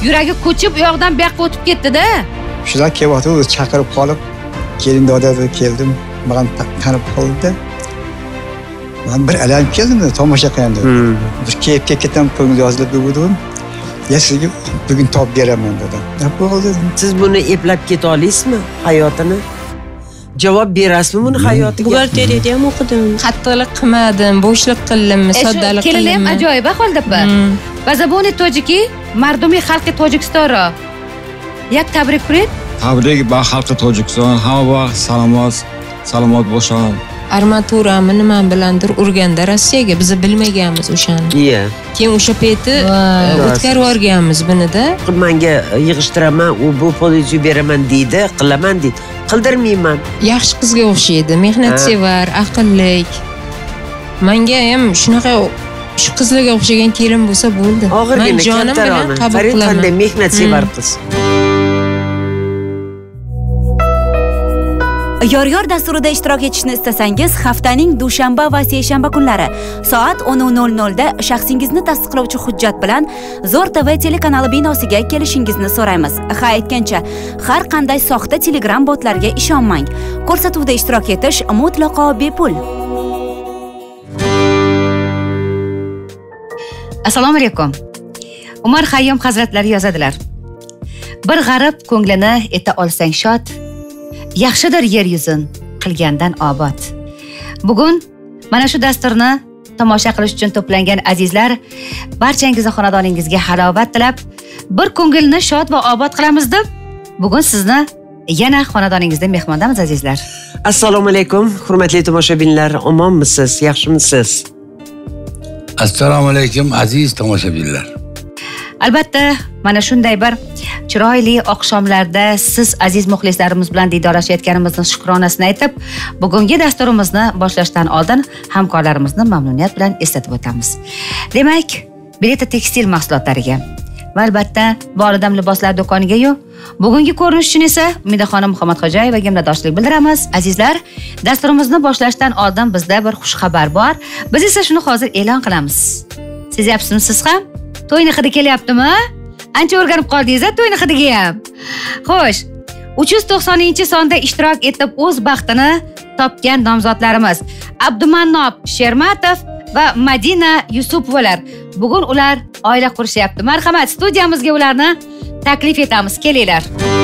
yuragi ko'chib, u yoqdan bu yoqqa o'tib ketdi-da. Shular kelyapti, o'zi chaqirib qolib, kelin dodada keldim, men tanib qoldi. Men bir alam keldim, tomosha qildim. Bir keyfga ketam, ko'ngil yozilib bo'ldim. Ya sizga bugun top beraman dedim. Ne bo'ldi? Siz buni eplab keta olasizmi hayotini? Javob berasizmi buni hayotiga? Buxgalteriyada ham o'qidim. Qattiqlik qilmadim, bo'shliq qildimmi, soddalik qildimmi? Kelin ham ajoyib ahvolda. Bazaboni tojiki, mardumi xalqi Tojikiston ro. Yak tabrik qiling. Tabrik ba xalqi Tojikiston, hamma vaqt salomat bo'lsin. Armaturani nima bilandir urganda Rossiyaga biz bilmaganmiz o'shani. Iya. Keyin o'sha payti o'tkazib yuborganmiz buni-da. Menga yig'ishtiraman, u bu politsiya beraman deydi, qilaman deydi. Qildirmayman. Yaxshi qizga o'xshaydi, mehnatsevar, aqllik. Menga ham shunaqa shu qizlarga o'xshagan kelin bo'lsa bo'ldi. Men jonim bilan qabul qilaman. Qanday mehnatsevar qiz. Yor dasturida ishtirok etishni istasangiz, haftaning dushanba va seshanba kunlari soat 10:00 da shaxsingizni tasdiqlovchi hujjat bilan Zo'r TV telekanali binosiga kelishingizni so'raymiz. Ha aytgancha, har qanday soxta Telegram botlarga ishonmang. Ko'rsatuvda ishtirok etish mutlaqo bepul. Assalomu alaykum. Umar Xayyom hazratlari yozadilar. Bir g'arib ko'nglini eta olsang shod, yaxshidir yer yuzin qilgandan obod. Bugun mana shu dasturni tomosha qilish uchun to'plangan azizlar, barchangizning xonadoningizga halovat tilab, bir ko'ngilni shod va obod qilamiz deb, bugun sizni yana xonadoningizda mehmondamiz azizlar. Assalomu alaykum, hurmatli tomoshabinlar, omonmisiz, yaxshimisiz? Assalomu alaykum aziz tomoshabinlar. Albatta, mana shunday bir chiroyli oqshomlarda siz aziz muxlislarimiz bilan diydorlashayotganimizni shukronasini aytib, bugungi dasturimizni boshlashdan oldin hamkorlarimizni mamnuniyat bilan eslatib o'tamiz. Demak, Beleta tekstil mahsulotlariga va albatta Volidam liboslar do'koniga-yu, bugungi ko'rinish uchun esa Umidaxonim Muhammadxo'jayevaga minnatdorchilik bildiramiz. Azizlar, dasturimizni boshlashdan oldin bizda bir xush xabar bor. Biz esa shuni hozir e'lon qilamiz. Sezyapsizmi siz ham? To'yni hidi kelyaptimi? Ancha o'rganib qoldingiz-a to'yni hidiga ham. Xo'sh, 390-sonda ishtirok etib o'z baxtini topgan nomzodlarimiz Abdumannob Shermatov va Madina Yusupovalar. Bugun ular oila qurishyapti. Marhamat, studiyamizga ularni taklif etamiz. Kelinglar.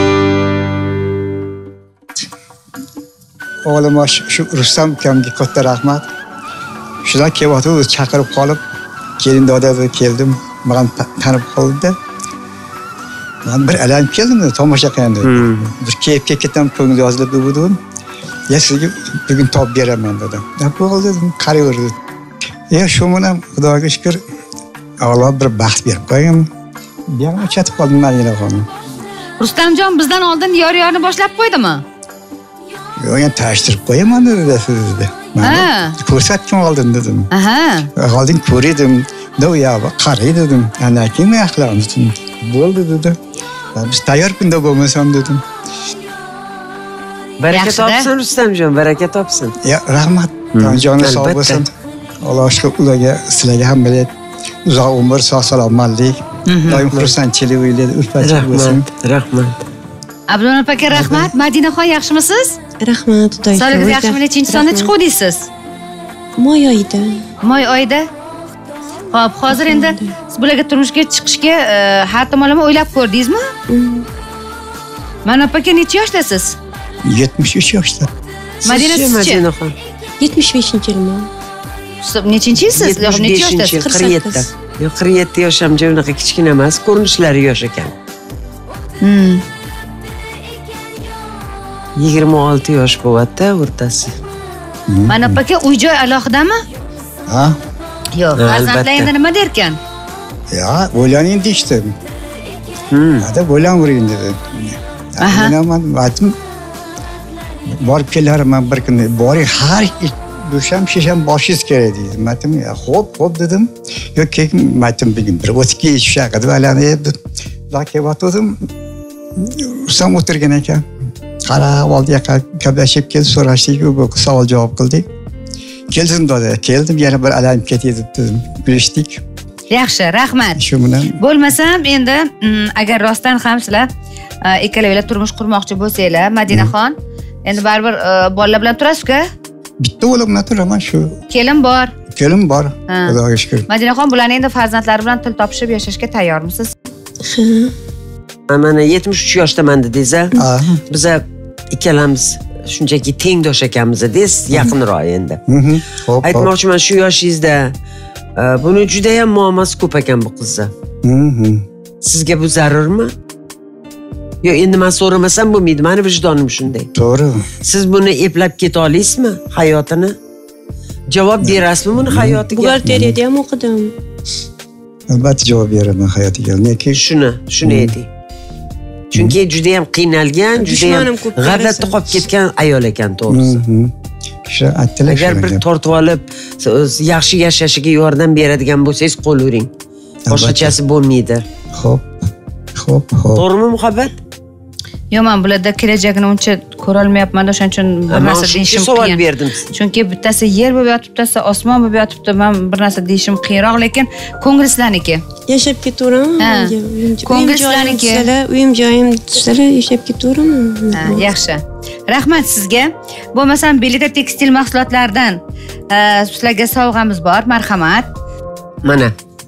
O'g'lim shu Rustam ukamga katta rahmat. Shular kelyapti, chaqirib qolib, kelin dodada keldim, men tanib qoldi. Men bir alam keldim, tomosha qildim. Bir keyfga ketam, ko'ngil yozilib bo'ldim. Ya sizga bugun top beraman dedim. Ne bo'ldi dedim, qaraverdi. Ya shu bilan Xudoga shukr, Alloh bir baxt berib qo'ygan. Buyam chatib qoldim Madina xonim. Rustamjon bizdan oldin yor-yorni boshlab qo'ydimi? Yo'q, men tashtirib qo'yaman dedi sizda. Men ko'rsatdim oldin dedim. Oldin ko'rdim. Ya qaraydi dedim. Ana kim yaxlarni dedim. Bo'ldi dedi. Biz tayyor kunda bo'lmasam dedim. Baraka topsin Rustamjon, baraka topsin. Ya rahmat. Joni sog' bo'lsin. Alloh shukr ularga, sizlarga ham bilet uzoq umr, sog' salomatlik, doim xursandchilik o'ylaydi, ulfatchilik bo'lsin. Rahmat. Abdulnob aka rahmat. Madinaxon yaxshimisiz? Rahmat, Xudoga. Sog'ligingiz yaxshimi? Nechinchi sonda chiqdingiz? Moy oyida. Moy oyida? Xo'p, hozir endi siz bularga turmushga chiqishga har tomonlama o'ylab ko'rdingizmi? Mana aka necha yoshdasiz? 73 yoshda. Madina sizchi? 75-yilman. Nechinchisiz? Necha yoshdasiz? 47. Yo'q, 47 yosh ham unaqa kichkina emas, ko'rinishlari yosh ekan. 26 yosh bo'lyapti o'rtasi. Mana aka uy-joy alohidami? Ha? Yo'q, farzandlar endi nima derkan? Ya, o'ylaning deyishdim. Hada o'ylanvering dedi. Men aytdim, borib kelaman bir kun. Boring, har dusham shisham boshingiz kerak deydi. Men aytdim, xo'p dedim. Yo'q, keyin aytdim bugun bir o'tga ishaqadi valani deb. Lakayotdim. Rustam o'tirgan ekan. Qarab oldi, gaplashib keldi, so'rashdik, savol javob qildik. Keldim doda, keldim yana bir alam ketdi dedim. Bilishdik. Yaxshi, rahmat. Shu bilan Bo'lmasam endi agar rostdan ham sizlar ikkalaringlar turmush qurmoqchi bo'lsanglar, Madinaxon, endi baribir bolalar bilan turasiz-ku? bitta o'g'lim turaman shu. Kelin bor. Kelim bor. Xudoga shukr. Madinaxon bularning endi farzandlari bilan til topishib yashashga tayyormisiz? Mana 73 yoshdaman dedingiz-a? Biz ikkalamiz shunchaki tengdosh ekanmiz dedingiz, yaqinroq endi. Xo'p. Aytmoqchiman shu yoshingizda buni juda ham muammosi ko'p ekan bu qizni. Sizga bu zarurmi? Yo, endi men so'ramasam bo'lmaydi, meni vijdonim shunday. To'g'ri. Siz buni eplab keta olasizmi hayotini? Javob berasizmi buni hayotiga? Buxgalteriyada ham o'qidim. Albatta javob beraman hayotiga. Lekin shuni ayting. Chunki juda ham qiynalgan, juda ham g'azabda qolib ketgan ayol ekan, to'g'risi. Shu aytdilar. Agar bir tortib olib, yaxshi yashashiga yordam beradigan bo'lsangiz qo'l uring. Boshqachasi bo'lmaydi. Xo'p. To'g'rimi, muhabbat? Yo'q, men bularda kelajagini uncha ko'ra olmayapman, o'shaning uchun bir narsa deyishim savol qiyin. berdim. Chunki bittasi yer bo'lib yotibdi, bittasi osmon bo'lib yotibdi. Men bir narsa deyishim qiyinroq, lekin ko'ngilsizlarniki. Yashab ketaveraman. Ko'ngilsizlarniki. Uyim joyim sizlar yashab ketaveraman. Yaxshi. Rahmat sizga. Bo'lmasam Belida tekstil mahsulotlaridan sizlarga sovg'amiz bor. Marhamat. Mana.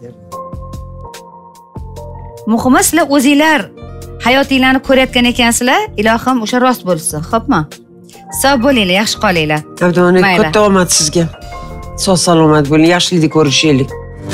Muhimi sizlar o'zinglar hayotinglarni ko'rayotgan ekansizlar, ilohim o'sha rost bo'lsin, xo'pmi? Sog' bo'linglar, yaxshi qolinglar. Abdumalik, katta omad sizga. Sog' salomat bo'ling, yaxshilikda ko'rishaylik.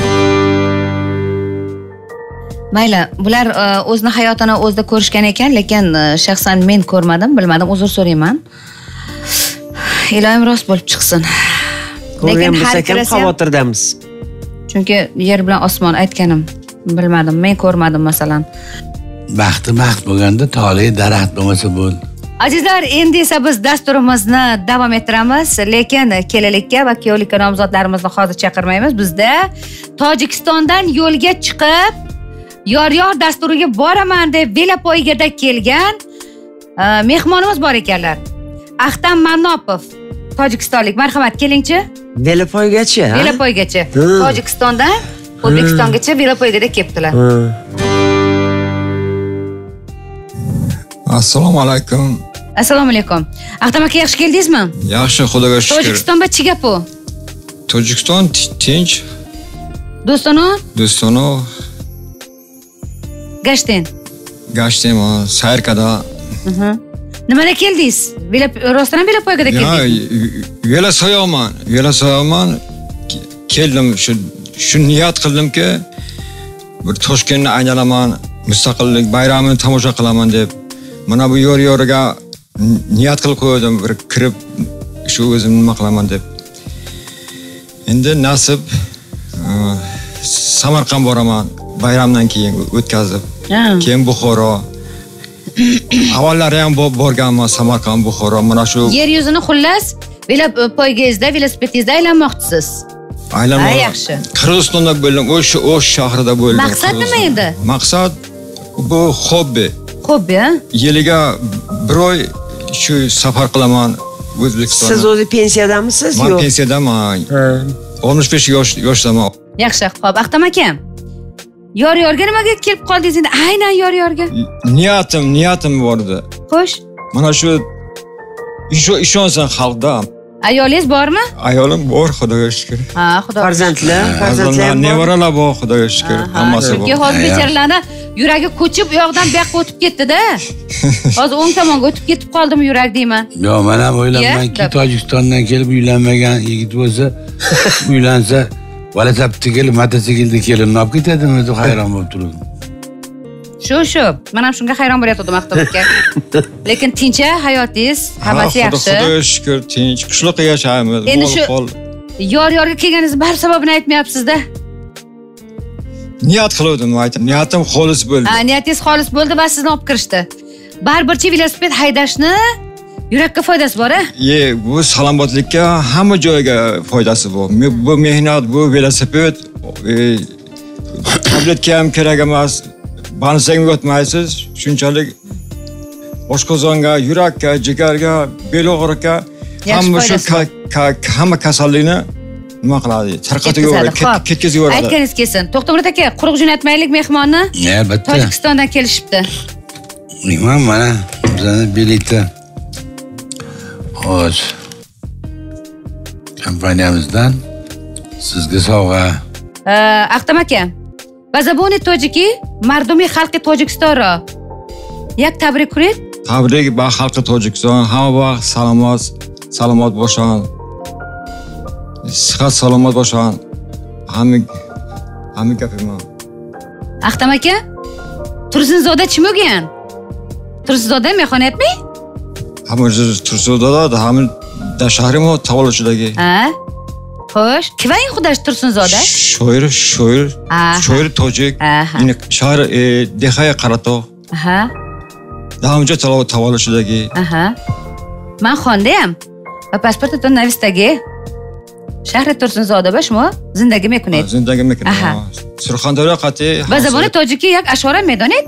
Mayli, bular o'zini hayotini o'zida ko'rishgan ekan, lekin shaxsan men ko'rmadim, bilmadim, uzr so'rayman. Ilohim rost bo'lib chiqsin. Lekin har ikkala xavotirdamiz. Chunki yer bilan osmon aytganim. Bilmadim, men ko'rmadim masalan. Baxti baxt bo'lganda tole daraxt bo'lmasa bo'ldi. Azizlar, endi esa biz dasturimizni davom ettiramiz, lekin kelalikka va kuyovlikka nomzodlarimizni hozir chaqirmaymiz. Bizda Tojikistondan yo'lga chiqib, yor dasturiga boraman deb velopoygada kelgan mehmonimiz bor ekanlar. Ahtam Manopov, tojikistonlik. Marhamat, kelingchi. Velopoygachi, ha? Velopoygachi. Tojikistondan O'zbekistongacha velopoygada kelibdilar. Assalomu alaykum. Assalomu alaykum. Ahtam aka, yaxshi keldingizmi? Yaxshi, xudoga shukr. Tojikiston va Chigapo. Tojikiston tinch. Do'stono. Gashtem, sayrkada. Nimada keldingiz? Rostdan velopoygada keldingiz? Velosoyoman. Keldim, shu niyat qildimki, bir Toshkentni aylanaman, mustaqillik bayramini tomosha qilaman deb. Mana bu yor-yoriga niyat qilib qo'ydim, bir kirib shu o'zim nima qilaman deb. Endi nasib Samarqand boraman, bayramdan keyin o'tkazib. Keyin Buxoro. Avvallari ham borganman Samarqand, Buxoro. Mana shu yer yuzini xullas velopoygangizda, velosipedingizda aylanmoqchisiz. Aylanmoqchi. Yaxshi. Qirg'izistonda bo'ldim, O'sh shahrida bo'ldim. Maqsad nima edi? Maqsad bu hobbi. Hobbi, ha? Yiliga bir oy shu safar qilaman O'zbekistonga. Siz o'zi pensiyadamisiz? Men pensiyadaman. 65 yoshdaman. Yaxshi, xo'p, Ahtam aka. Yor-yorga nimaga kelib qoldingiz endi? Aynan yor-yorga. Niyatim bor edi. Xo'sh. Mana shu ishonsan xalqda. Ayolingiz bormi? Ayolim bor, xudoga shukr. Ha, xudo. Farzandlar bor. Nevaralar bor, xudoga shukr. Hammasi bor. Chunki hozir bechoralarni yuragi ko'chib, u yoqdan bu yoqqa o'tib ketdi-da. Hozir o'ng tomonga o'tib ketib qoldimi yurak deyman. Yo'q, men ham o'ylaymanki, Tojikistondan kelib uylanmagan yigit bo'lsa, uylansa, velosipedda kelib, mototsiklda kelib, olib ketadimi deb hayron bo'lib turdim. Shu. Men ham shunga hayron bo'layotgandim Ahtam aka. Lekin tinch hayotingiz, hammasi yaxshi. Xudoga shukr, tinch. Qishloqda yashaymiz. Endi shu yor-yorga kelganingizni bar sababini aytmayapsiz-da. Niyat qildim, aytdim. Niyatim xolis bo'ldi. Niyatingiz xolis bo'ldi va sizni olib kirishdi. Baribircha velosiped haydashni yurakka foydasi bor-a? Bu salomatlikka hamma joyga foydasi bor. Bu mehnat, bu velosiped tabletga ham kerak emas. Bansaga o'tmaysiz, shunchalik oshqozonga, yurakka, jigarga, bel og'riqqa hamma shu hamma kasallikni nima qiladi? Tarqatib yuboradi, ketkazib yuboradi. Aytganingiz kelsin. To'xtamurod aka, quruq jo'natmaylik mehmonni. Albatta. Tojikistondan kelishibdi. Nima mana bizning bileti. Xo'sh. Kompaniyamizdan sizga sovg'a. Ahtam aka. Bazaboni tojiki, mardumi xalqi Tojikiston ro. Yak tabrik kuring. Tabrik ba xalqi Tojikiston, hamma vaqt salomat bo'lsin. Sihat salomat bo'lsin. Hamma gapim. Ahtam aka, Tursunzoda kim bo'lgan? Tursunzoda mehmonatmi? Hamma Tursunzoda da hamma da shahrimo tavalludidagi. Ha? Xo'sh, kivang xudosh Tursunzoda? Shoir tojik. Yine shahr Dehaya Qarato. Aha. Damja tavalludidagi. Aha. Men xonda ham. Va pasportdan navisdagi. Shahri Tursunzoda boshmi? Zindagi mekunat. Zindagi mekunat. Surxondaryo qati. Bazaboni tojiki yak ashora medonet?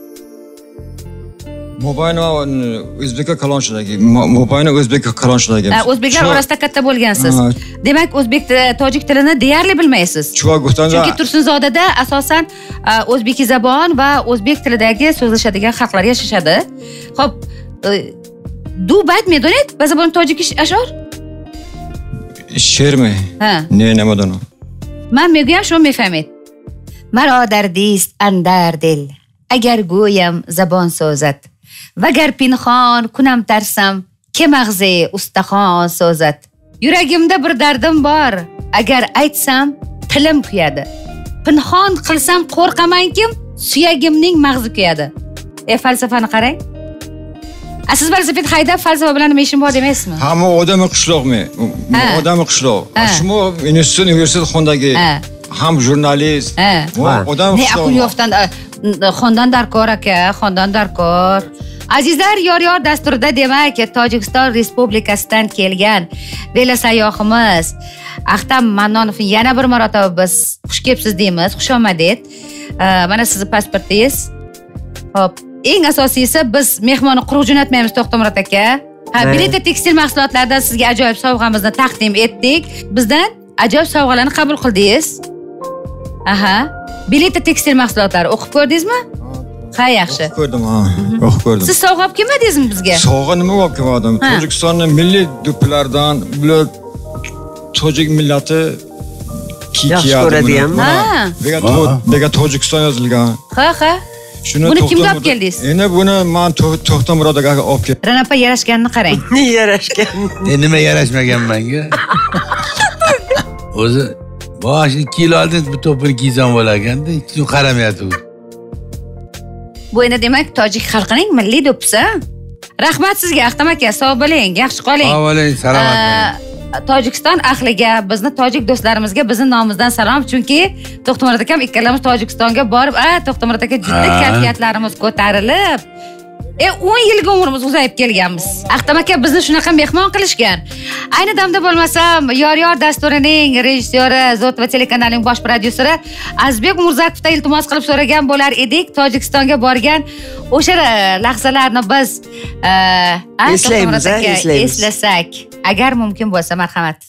Mobayno O'zbek kalonchidagi. Mobayno O'zbek kalonchidagi. O'zbeklar orasida katta bo'lgansiz. Demak, o'zbek tojik tilini deyarli bilmaysiz. Chunki Tursunzodada asosan o'zbek zabon va o'zbek tilidagi so'zlashadigan xalqlar yashashadi. Xo'p, du bayt medonet bazabon tojik ashor? She'rmi? Ne nemadan? Men megam shu mefahmid. Maro dardist andar dil. Agar go'yam zabon so'zat. Vagar pinhon kunam tarsam, ke mag'zi ustaxon so'zat. Yuragimda bir dardim bor. Agar aytsam, tilim kuyadi. Pinhon qilsam qo'rqamankim, suyagimning mag'zi kuyadi. Falsafani qarang. Siz falsafat haydab falsafa bilan nima ishim bor demaysizmi? Hamma odami qishloqmi? Odami qishloq. Shimo universitet xondagi ham jurnalist. Odam qishloq. Ne aql yoftan xondan darkor aka, xondan darkor. Azizlar, yor dasturida demak Tojikiston Respublikasidan kelgan velosayohimiz Ahtam Mannonovni yana bir marotaba biz xush kelibsiz deymiz, xush omaded. Mana sizning pasportingiz. Hop, eng asosiysi biz mehmonni quruq jo'natmaymiz To'xtamurod aka. Bileta tekstil mahsulotlaridan sizga ajoyib sovg'amizni taqdim etdik. Bizdan ajoyib sovg'alarni qabul qildingiz. Aha. Bileta tekstil mahsulotlari o'qib ko'rdingizmi? Ha, yaxshi. O'qib ko'rdim, o'qib ko'rdim. Siz sovg'a olib kelmadingizmi bizga? Sovg'a nima olib keldim? Tojikistonning milliy do'ppilardan, bular tojik millati yaxshi ko'radi ham. Bega Tojikiston yozilgan. Ha. Buni kimga olib keldingiz? Endi buni men To'xtamurod aka olib keldim. Ranapa yarashganini qarang. Yarashgan. Nima yarashmagan menga? O'zi bosh 2 yil oldin bu to'pini kiysam bo'larganda, hech kim qaramayapti. Bu endi demak tojik xalqining milliy do'ppisi. Rahmat sizga Ahtam aka, sog' bo'ling, yaxshi qoling. Sog' bo'ling, salomat bo'ling. Tojikiston ahliga, bizni tojik do'stlarimizga bizning nomimizdan salom, chunki To'xtamurod akam ikkalamiz Tojikistonga borib, To'xtamurod aka juda kayfiyatlarimiz ko'tarilib, 10 yilga umrimiz uzayib kelganmiz. Ahtam aka bizni shunaqa mehmon qilishgan. Ayni damda bo'lmasam, yor dasturining rejissyori, Zot va telekanalining bosh prodyuseri Azizbek Murzakovdan iltimos qilib so'ragan bo'lar edik. Tojikistonga borgan o'sha lahzalarni biz eslasak, agar mumkin bo'lsa, marhamat.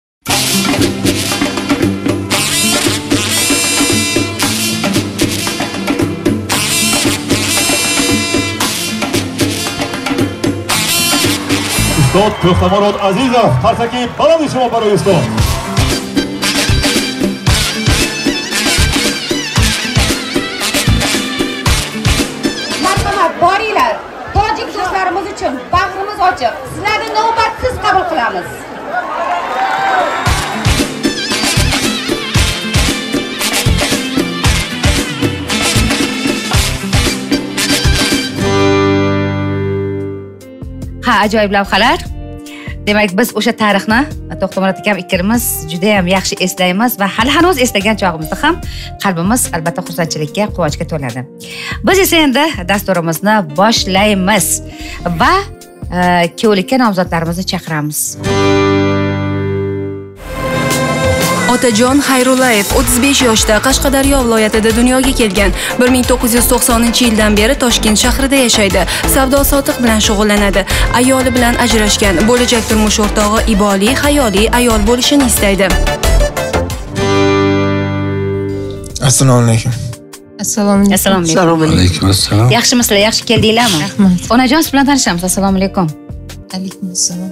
Ustod To'xtamurod Azizov, qarsaki baland shimo baroy ustod. Marhamat, boringlar. Tojik do'stlarimiz uchun bag'rimiz ochiq. Sizlarni navbatsiz qabul qilamiz. Ajoyib lavhalar. Demak, biz o'sha tarixni To'xtamurod akam ikkimiz juda ham yaxshi eslaymiz va hali hanuz eslagan chog'imizda ham qalbimiz albatta xursandchilikka, quvonchga to'ladi. Biz esa endi dasturimizni boshlaymiz va kuyovlikka nomzodlarimizni chaqiramiz. Otajon Xayrullayev 35 yoshda Qashqadaryo viloyatida dunyoga kelgan. 1990-yildan beri Toshkent shahrida yashaydi. Savdo-sotiq bilan shug'ullanadi. Ayoli bilan ajrashgan. Bo'lajak turmush o'rtog'i iboli, hayoli ayol bo'lishini istaydi. Assalomu alaykum. Assalomu alaykum. Assalomu Alaykum assalom. Yaxshimisizlar? Yaxshi keldinglarmi? Rahmat. Onajon siz bilan tanishamiz. Assalomu alaykum. Alaykum assalom.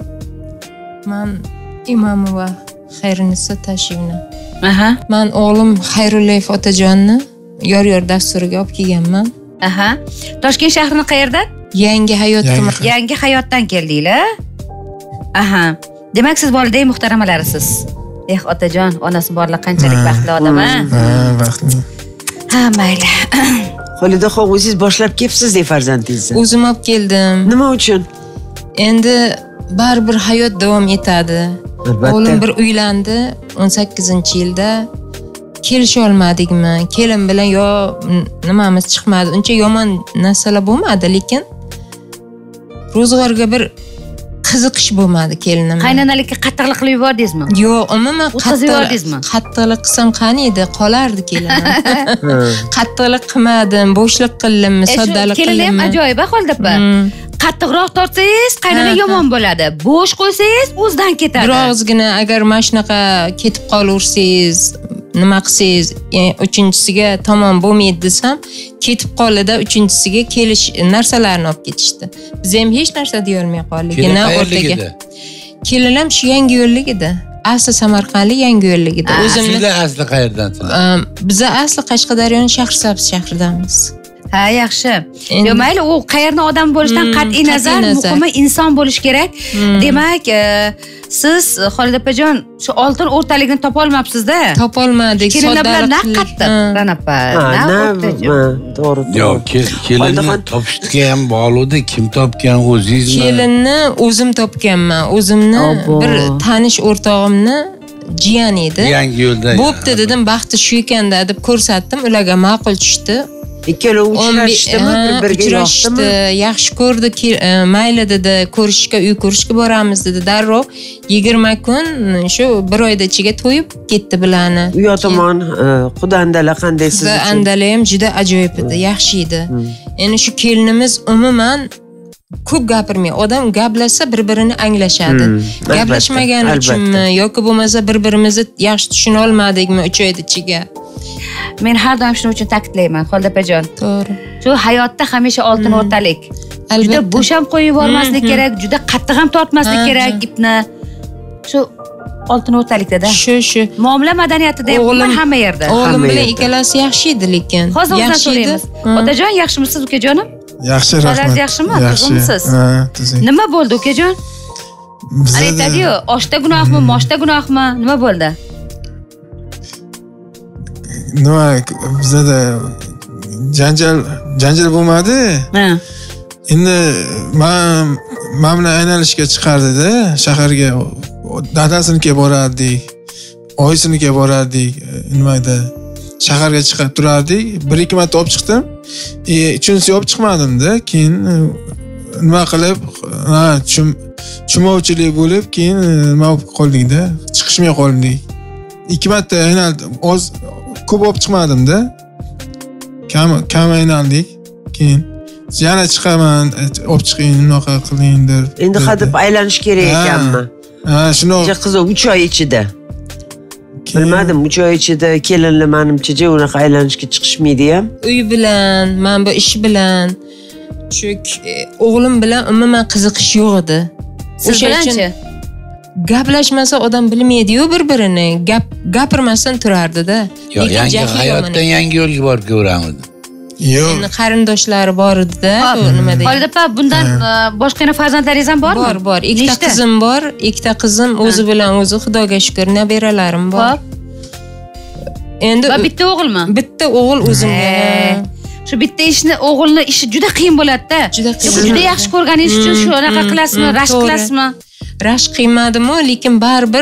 Men Imomova Xayrunisa Tashivna. Aha. Men o'g'lim Xayrullayev Otajonni yor dasturiga olib kelganman. Aha. Toshkent shahrini qayerdan? Yangi hayotga. Yangi hayotdan keldinglar. Aha. Demak siz volidai muhtaramalariz. Otajon, onasi borlar qanchalik baxtli odam, ha? Baxtli. Ha, mayli. Xolidaxon, o'zingiz boshlab kelibsiz-da farzandingizni. O'zim olib keldim. Nima uchun? Endi baribir hayot davom etadi. O'g'lim bir uylandi 18-yilda. Kelisha olmadikmi? Kelin bilan yo nimamiz chiqmadi. Uncha yomon narsalar bo'lmadi, lekin ro'zg'orga bir qiziqish bo'lmadi kelinim. Qaynanalikka qattiqlik qilib yubordingizmi? Yo'q, umuman qattiqlik qilsam qani edi, qolardi kelinim. Qattiqlik qilmadim, bo'shlik qildimmi, soddalik qildimmi? Kelinim ajoyib ahvolda opa. Qattiqroq tortsangiz qaynana yomon bo'ladi. Bo'sh qo'ysangiz o'zidan ketadi. Biroqgina agar mana shunaqa ketib qolaversangiz, nima qilsangiz, uchinchisiga tamom bo'lmaydi desam, ketib qoldi-da, uchinchisiga kelish narsalarni olib ketishdi. Biz ham hech narsa deya olmay qoldik. Yana o'rtaga. Kelinam shu Yangi yo'llik edi. Asli Samarqandlik Yangi yo'llik edi. O'zimni asli qayerdansizlar? Biz asli Qashqadaryoning Shahrisabz shahridanmiz. Ha, yaxshi. Yo, mayli, u qayerni odam bo'lishdan qat'iy nazar, muhimi inson bo'lish kerak. Demak, siz Xolid opajon shu oltin o'rtalikni topa olmabsiz-da? Topa olmadik. Kelinlar naq qattiq, Ranapa. To'g'ri. Yo'q, kelinni topishga ham bog'liqda, kim topgan, o'zingizmi? Kelinni o'zim topganman. O'zimni bir tanish o'rtog'imni jiyan edi. Yangi yo'lda. Bo'pti dedim, baxti shu ekanda deb ko'rsatdim, ularga ma'qul tushdi. Ikkalovi uchrashdimi, bir-biriga yoqdimi? Yaxshi ko'rdi, mayli dedi, uy ko'rishga boramiz dedi. Darrov 20 kun shu bir oyda ichiga to'yib ketdi bularni. U tomon qudandalar qanday siz uchun? Qudandalar ham juda ajoyib edi, yaxshi edi. Endi shu kelinimiz umuman ko'p gapirmay, odam gaplashsa bir-birini anglashadi. Gaplashmagani uchunmi yoki bo'lmasa bir-birimizni yaxshi tushuna olmadikmi 3 oy ichiga? Men har doim shuning uchun ta'kidlayman, Xolid opajon. To'g'ri. Shu hayotda hamisha oltin o'rtalik. Juda bo'sh ham qo'yib yubormaslik kerak, juda qattiq ham tortmaslik kerak ipni. Shu oltin o'rtalikda-da. Shu. Muomala madaniyatida ham hamma yerda. O'g'lim bilan ikkalasi yaxshi edi, lekin. Hozir o'zdan so'raymiz. Otajon, yaxshimisiz ukajonim? Yaxshi, rahmat. Xolangiz yaxshimi? Tuzimsiz? Nima bo'ldi ukajon? Aytadi-yu, oshda gunohmi, moshda gunohmi? Nima bo'ldi? Nima, bizda janjal bo'lmadi. Endi men bilan aylanishga chiqardi-da, shaharga dadasinikiga borardik, oyisinikiga borardik, nimada shaharga chiqib turardik. 1-2 marta olib chiqdim. Uchinchisi olib chiqmadim-da, keyin nima qilib, tushmovchilik bo'lib, keyin nima bo'lib qoldik-da, chiqishmay qoldik. 2 marta aylandim, ko'p olib chiqmadim-da. Kam aylandik. Keyin yana chiqaman, olib chiqing, unaqa qiling deb. Endi hadeb aylanish kerak ekanmi? Ha, shuni. Qiziq 3 oy ichida. Bilmadim, 3 oy ichida kelinlar menimcha unaqa aylanishga chiqishmaydi ham. Uy bilan, men bu ish bilan, o'g'lim bilan umuman qiziqish yo'q edi. Siz bilanchi? Gaplashmasa odam bilmaydi-yu bir-birini. Gapirmasdan turardi-da. Yo'q, yangi hayotdan yangi yo'lga borib ko'ramiz. Yo'q. Endi qarindoshlari bor edi-da, nima deydi? Xolid opa, bundan boshqa yana farzandlaringiz ham bormi? Bor. Ikkita qizim bor. Ikkita qizim o'zi bilan o'zi, Xudoga shukr, nabiralarim bor. Endi va bitta o'g'ilmi? Bitta o'g'il o'zimga. Shu bitta o'g'ilni ishi juda qiyin bo'ladi-da. Juda yaxshi ko'rganingiz uchun shu anaqa qilasizmi, rashk qilasizmi? Rashk qilmadim-ku, lekin baribir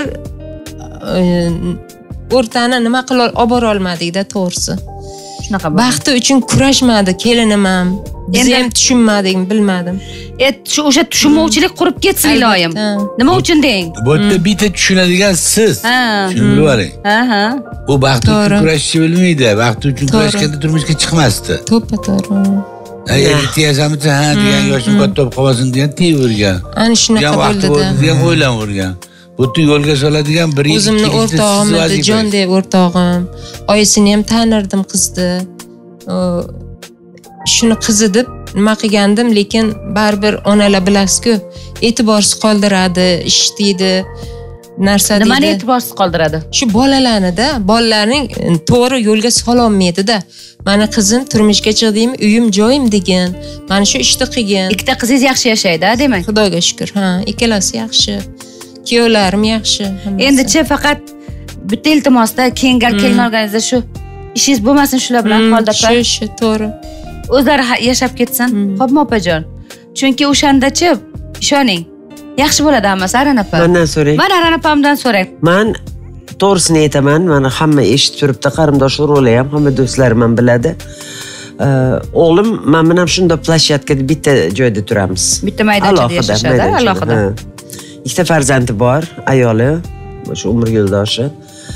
o'rtani nima qilib olib bora olmadik-da, to'g'risi. Shunaqa bo'ldi. Baxti uchun kurashmadi kelinim ham. Biz ham tushunmadik, bilmadim. O'sha tushunmovchilik qurib ketsin iloyim. Nima uchun deng? Bu yerda bitta tushunadigan siz. Tushunib oling. U baxti uchun kurashishni bilmaydi. Baxti uchun kurashganda turmushga chiqmasdi. To'g'ri. Endi tiyazamiz, degan yoshim katta bo'lib qolsin degan tiyvergan. Ana shunaqa bo'ldi-da. Degan o'ylanvergan. Butun yo'lga soladigan bir yigit o'zimni o'rtog'im edi, Jon deb o'rtog'im. Oyisini ham tanirdim qizni. Shuni qizi deb nima qilgandim, lekin baribir onalar bilasiz-ku, e'tiborsiz qoldiradi, ish deydi, narsa deydi. Nimani e'tiborsiz qoldiradi? Shu bolalarni-da, bolalarning to'g'ri yo'lga sololmaydi-da. Mani qizim turmushga chiqdimi, uyim joyim degan. Mana shu ishni qilgan. Ikkita qizingiz yaxshi yashaydi, demak. Xudoga shukr. Ha, ikkalasi yaxshi. Kuyovlarim yaxshi. Endi-chi faqat bitta iltimosda keyin kelin olganingizda shu ishingiz bo'lmasin shular bilan qoldapa. Shu to'g'ri. O'zlari yashab ketsin. Xo'pmi opajon? Chunki o'shandachi ishoning, yaxshi bo'ladi hammasi. Aran opa. Mendan so'rang. Men Aran opamdan so'rang. Men to'g'risini aytaman, mana hamma eshitib turibdi, qarindosh urug'lar ham, hamma do'stlarim ham biladi. O'g'lim men bilan shunda plashatkada bitta joyda turamiz. Bitta maydonchada yashashadi, alohida. Ikkita farzandi bor, ayoli, shu umr yo'ldoshi.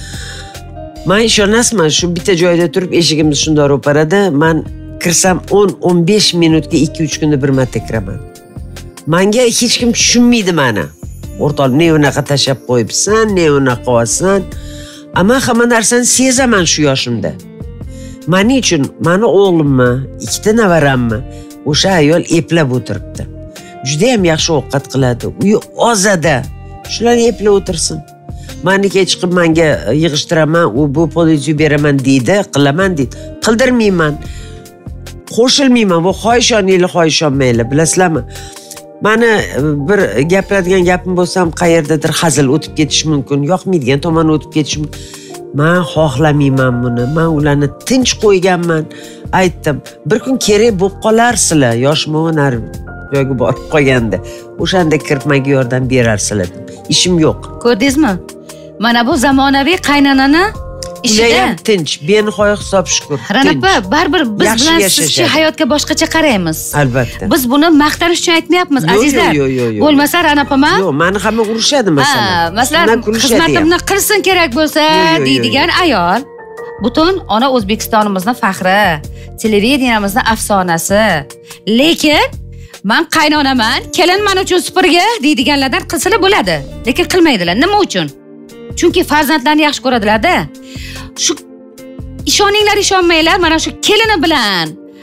Men ishonasizmi, shu bitta joyda turib eshigimni shunda ro'parada, men kirsam 10-15 minutga 2-3 kunda bir marta kiraman. Menga hech kim tushunmaydi meni. O'rtoq, ne unaqa tashab qo'yibsan, ne unaqa qilyapsan. Ammo hamma narsani sezaman shu yoshimda. Meni uchun, meni o'g'limmi, ikkita navarammi, o'sha ayol eplab o'tiribdi. Juda ham yaxshi ovqat qiladi. Uyi ozada. Shularni eplab o'tirsin. Menga chiqib menga yig'ishtiraman, u bu politsiya beraman deydi, qilaman deydi. Qildirmayman. Qo'shilmayman. Bu xohishonmayli, mayli, bilasizlarmi? Meni bir gapiradigan gapim bo'lsam, qayerdadir hazil o'tib ketish mumkin, yoqmaydigan tomon o'tib ketish mumkin. Men xohlamayman buni. Men ularni tinch qo'yganman. Aytdim, bir kun kerak bo'lib qolarsizlar, yoshmo'nar joyga borib qolganda. O'shanda kirib menga yordam berarsizlar. Ishim yo'q. Ko'rdingizmi? Mana bu zamonaviy qaynonani ishida ham tinch, benihoya hisob shukur. Ranapa, baribir biz bilan sizchi hayotga boshqacha qaraymiz. Albatta. Biz buni maqtanish uchun aytmayapmiz, azizlar. Bo'lmasa Ranapama, yo'q, meni hamma urishadi masalan. Masalan, xizmatimni qilsin kerak bo'lsa deydigan ayol. Butun ona O'zbekistonimizning faxri, televideniyamizning afsonasi. Lekin men qaynonaman, kelin men uchun supurgi deydiganlardan qilsalar bo'ladi, lekin qilmaydilar. Nima uchun? Chunki farzandlarni yaxshi ko'radilar-da. Shu ishoninglar, ishonmanglar, mana shu kelini bilan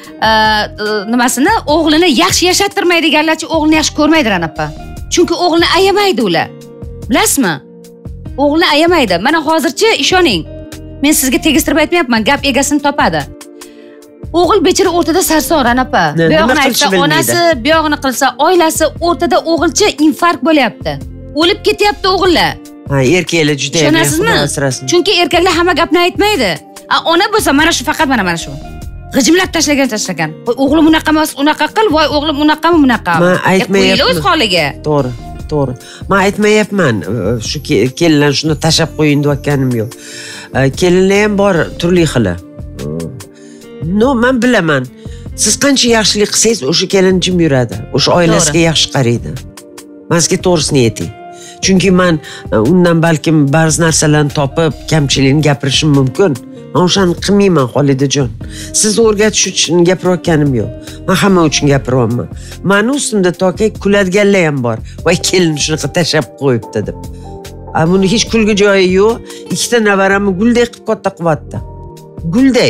nimasini, o'g'lini yaxshi yashattirmaydiganlarchi o'g'lini yaxshi ko'rmaydi Ranapa. Chunki o'g'lini ayamaydi ular. Bilasizmi? O'g'lini ayamaydi. Mana hozircha ishoning. Men sizga tegishtirib aytmayapman, gap egasini topadi. O'g'il bechara o'rtada sarson Ranapa. Bu yo'g'ini aytsa onasi, bu yo'g'ini qilsa oilasi, o'rtada o'g'ilcha infarkt bo'lyapti. O'lib ketyapti o'g'illar. Ha, erkaklar juda ham asrasin. Chunki erkaklar hamma gapni aytmaydi. Ona bo'lsa mana shu faqat mana shu. G'ijimlab tashlagan. Voy o'g'lim unaqa emas, unaqa qil, voy o'g'lim unaqami, bunaqa. Men aytmayapman. O'z holiga. To'g'ri. Men aytmayapman, shu kelinlar shuni tashab qo'ying deyotganim yo'q. Kelinlar ham bor, turli xili. Men bilaman. Siz qancha yaxshilik qilsangiz, o'sha kelin jim yuradi. O'sha oilasiga yaxshi qaraydi. Men sizga to'g'risini aytay. Chunki men undan balkim ba'zi narsalarni topib, kamchilikni gapirishim mumkin. Men o'shani qilmayman, Xolidajon. Sizni o'rgatish uchun gapirayotganim yo'q. Men hamma uchun gapiryapman. Meni ustimda toki kuladiganlar ham bor. Voy, kelin shunaqa tashab qo'yibdi deb. Buni hech kulgi joyi yo'q. Ikkita navaramni gulday qilib katta qilyapti. Gulday.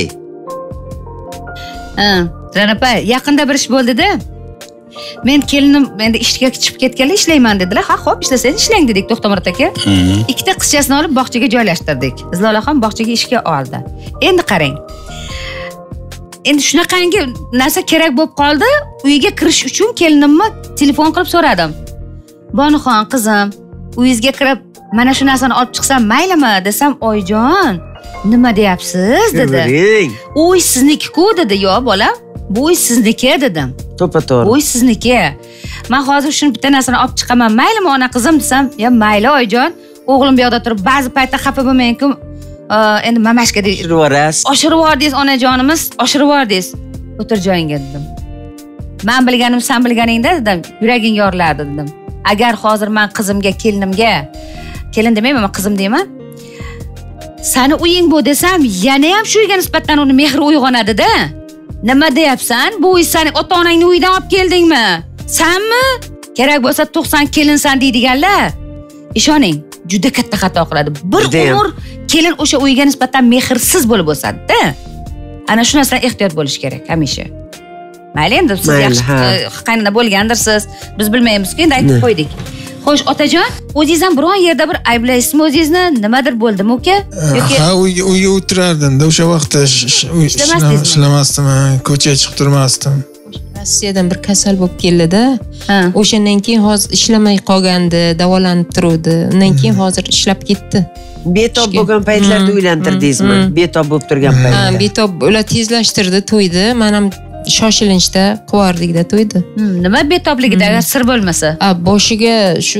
Ranapa, yaqinda bir ish bo'ldi-da. Men kelinim endi ishga chiqib ketganlar, ishlayman dedilar. Ha, xo'p, ishlasangiz ishlang dedik, To'xtamurod aka. Ikkita qizchasini olib bog'chaga joylashtirdik. Zilolaxon bog'chaga ishga oldi. Endi qarang. Endi shunaqangi narsa kerak bo'lib qoldi. Uyga kirish uchun kelinimni telefon qilib so'radim. Bonixon, qizim, uyingizga kirib, mana shu narsani olib chiqsam maylimi desam, "Oyjon, nima deyapsiz?" dedi. "Uy sizniki-ku" dedi. "Yo'q, bolam, bu uy sizniki" dedim. To'ppa-to'g'ri. Uy sizniki. Men hozir shuni bitta narsani olib chiqaman, maylimi ona qizim desam, "Ya mayli oyjon, o'g'lim bu yoqda turib ba'zi paytda xafa bo'lmang-ku, endi mamashka deb oshirib yordingiz onajonimiz, oshirib yordingiz. O'tir joyingga" dedim. "Men bilganim sen bilganingda" dedim, "yuraging yoriladi" dedim. "Agar hozir men qizimga, kelinimga, kelin demayman, men qizim deyman. Sani uying bu desam, yana ham shu uyga nisbatan uni mehri uyg'onadi-da. Nima deyapsan? Bu uy seni ota-onangning uyidan olib keldingmi? Senmi? Kerak bo'lsa 90 kelinsan deydiganlar. Ishoning, juda katta xato qiladi. Bir umr kelin o'sha uyga nisbatan mehrsiz bo'lib o'sadi-da. Ana shu narsadan ehtiyot bo'lish kerak hamisha. Mayli, endi siz yaxshi qaynona bo'lgandirsiz, biz bilmaymiz-ku, endi aytib qo'ydik. Xo'sh, otajon, o'zingiz ham biron yerda bir ayblaysizmi o'zingizni? Nimadir bo'ldimi, uka? Yoki ha, uyga o'tirardim-da, o'sha vaqtda ishlamasdim, ko'chaga chiqib turmasdim. Rossiyadan bir kasal bo'lib keldi-da. O'shandan keyin hozir ishlamay qolgandi, davolanib turdi. Undan keyin hozir ishlab ketdi. Betob bo'lgan paytlarda uylantirdingizmi? Betob bo'lib turgan paytda. Ha, betob ular tezlashtirdi to'ydi. Men ham shoshilinchda qivardik-da to'ydi. Nima betobligida agar sir bo'lmasa? Boshiga shu